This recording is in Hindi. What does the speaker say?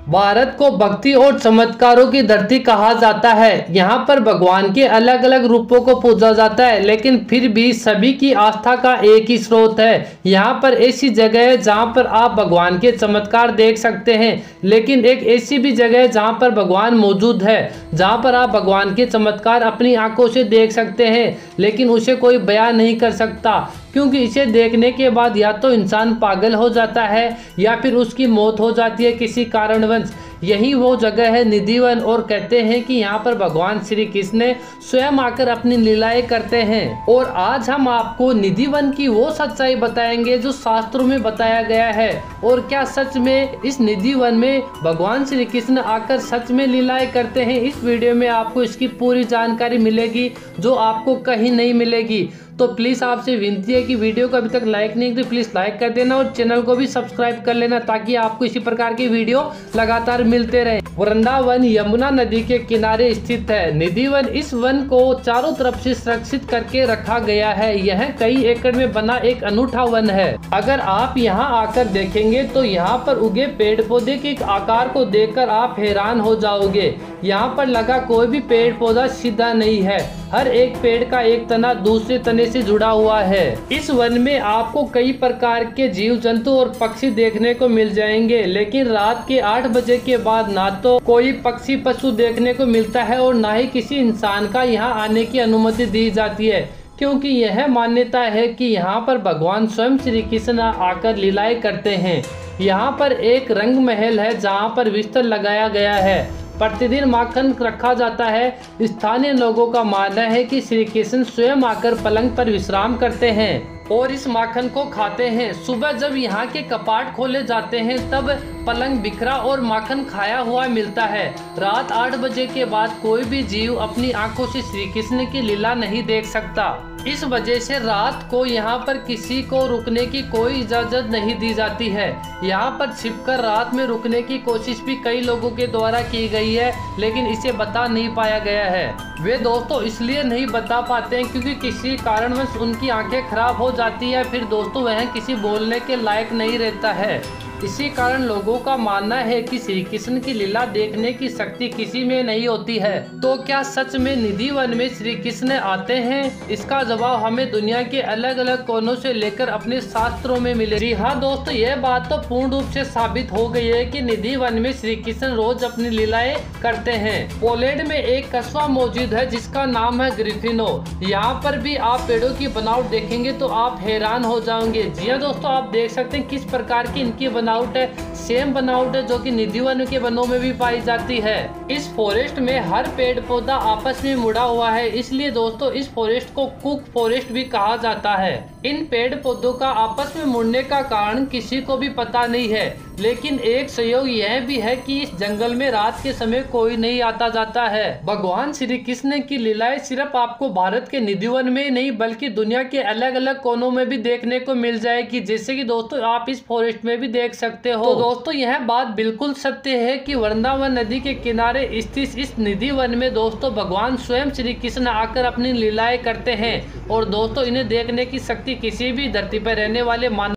भारत को भक्ति और चमत्कारों की धरती कहा जाता है। यहाँ पर भगवान के अलग अलग रूपों को पूजा जाता है, लेकिन फिर भी सभी की आस्था का एक ही स्रोत है। यहाँ पर ऐसी जगह है जहाँ पर आप भगवान के चमत्कार देख सकते हैं, लेकिन एक ऐसी भी जगह है जहाँ पर भगवान मौजूद है, जहाँ पर आप भगवान के चमत्कार अपनी आंखों से देख सकते हैं, लेकिन उसे कोई बयान नहीं कर सकता, क्योंकि इसे देखने के बाद या तो इंसान पागल हो जाता है या फिर उसकी मौत हो जाती है किसी कारणवश। यही वो जगह है निधिवन, और कहते हैं कि यहाँ पर भगवान श्री कृष्ण स्वयं आकर अपनी लीलाएं करते हैं। और आज हम आपको निधिवन की वो सच्चाई बताएंगे जो शास्त्रों में बताया गया है, और क्या सच में इस निधिवन में भगवान श्री कृष्ण आकर सच में लीलाएं करते हैं। इस वीडियो में आपको इसकी पूरी जानकारी मिलेगी जो आपको कहीं नहीं मिलेगी। तो प्लीज़ आपसे विनती है कि वीडियो को अभी तक लाइक नहीं किया तो प्लीज़ लाइक कर देना और चैनल को भी सब्सक्राइब कर लेना, ताकि आपको इसी प्रकार की वीडियो लगातार मिलते रहे। वृंदावन यमुना नदी के किनारे स्थित है निधिवन। इस वन को चारों तरफ से सुरक्षित करके रखा गया है। यह कई एकड़ में बना एक अनूठा वन है। अगर आप यहाँ आकर देखेंगे तो यहाँ पर उगे पेड़ पौधे के आकार को देखकर आप हैरान हो जाओगे। यहाँ पर लगा कोई भी पेड़ पौधा सीधा नहीं है, हर एक पेड़ का एक तना दूसरे तने से जुड़ा हुआ है। इस वन में आपको कई प्रकार के जीव जंतु और पक्षी देखने को मिल जाएंगे, लेकिन रात के 8 बजे के बाद ना तो कोई पक्षी पशु देखने को मिलता है और ना ही किसी इंसान का यहाँ आने की अनुमति दी जाती है, क्योंकि यह मान्यता है कि यहाँ पर भगवान स्वयं श्री कृष्ण आकर लीलाएं करते हैं। यहाँ पर एक रंग महल है जहाँ पर बिस्तर लगाया गया है, प्रतिदिन माखन रखा जाता है। स्थानीय लोगों का मानना है कि श्री कृष्ण स्वयं आकर पलंग पर विश्राम करते हैं और इस माखन को खाते हैं। सुबह जब यहाँ के कपाट खोले जाते हैं तब पलंग बिखरा और माखन खाया हुआ मिलता है। रात 8 बजे के बाद कोई भी जीव अपनी आंखों से श्री कृष्ण की लीला नहीं देख सकता। इस वजह से रात को यहाँ पर किसी को रुकने की कोई इजाजत नहीं दी जाती है। यहाँ पर छिपकर रात में रुकने की कोशिश भी कई लोगों के द्वारा की गई है, लेकिन इसे बता नहीं पाया गया है। वे दोस्तों इसलिए नहीं बता पाते हैं क्योंकि किसी कारणवश उनकी आंखें खराब हो जाती है, फिर दोस्तों वह किसी बोलने के लायक नहीं रहता है। इसी कारण लोगों का मानना है कि श्री कृष्ण की लीला देखने की शक्ति किसी में नहीं होती है। तो क्या सच में निधिवन में श्री कृष्ण आते हैं? इसका जवाब हमें दुनिया के अलग अलग कोनों से लेकर अपने शास्त्रों में मिले। जी हाँ दोस्तों, यह बात तो पूर्ण रूप से साबित हो गई है कि निधिवन में श्री कृष्ण रोज अपनी लीलाएं करते हैं। पोलैंड में एक कस्बा मौजूद है जिसका नाम है ग्रिफिनो। यहाँ पर भी आप पेड़ों की बनावट देखेंगे तो आप हैरान हो जाओगे। जी हाँ दोस्तों, आप देख सकते हैं किस प्रकार की इनकी बनावट है। सेम बनावट है जो कि निधिवन के वनों में भी पाई जाती है। इस फॉरेस्ट में हर पेड़ पौधा आपस में मुड़ा हुआ है, इसलिए दोस्तों इस फॉरेस्ट को कुक फॉरेस्ट भी कहा जाता है। इन पेड़ पौधों का आपस में मुड़ने का कारण किसी को भी पता नहीं है, लेकिन एक संयोग यह भी है कि इस जंगल में रात के समय कोई नहीं आता जाता है। भगवान श्री कृष्ण की लीलाएं सिर्फ आपको भारत के निधिवन में नहीं बल्कि दुनिया के अलग अलग कोनों में भी देखने को मिल जाएगी, जैसे कि दोस्तों आप इस फॉरेस्ट में भी देख सकते हो। तो दोस्तों यह बात बिल्कुल सत्य है कि वृंदावन नदी के किनारे स्थित इस निधिवन में दोस्तों भगवान स्वयं श्री कृष्ण आकर अपनी लीलाएं करते हैं, और दोस्तों इन्हें देखने की शक्ति किसी भी धरती पर रहने वाले मानव